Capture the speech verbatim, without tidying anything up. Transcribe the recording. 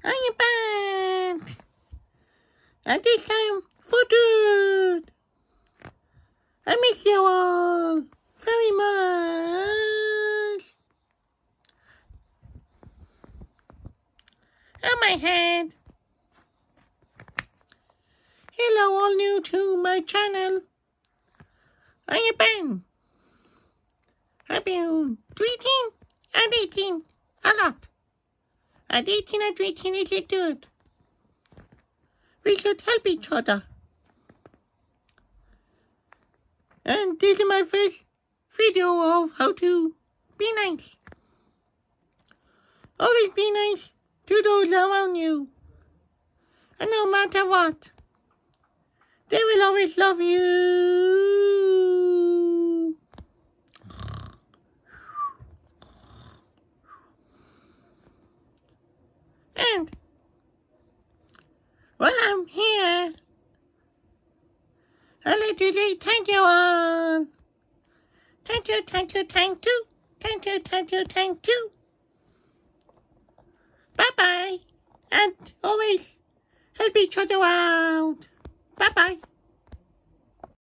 I am back. And this time for good. I miss you all very much. On my head. Hello, all new to my channel. I am Ben. I've been tweeting and eating a lot. And eating and drinking is good. We should help each other. And this is my first video of how to be nice. Always be nice to those around you. And no matter what, they will always love you. And while I'm here, I'd like to say thank you all. Thank you, thank you, thank you. Thank you, thank you, thank you. Bye-bye. And always help each other out. Bye-bye.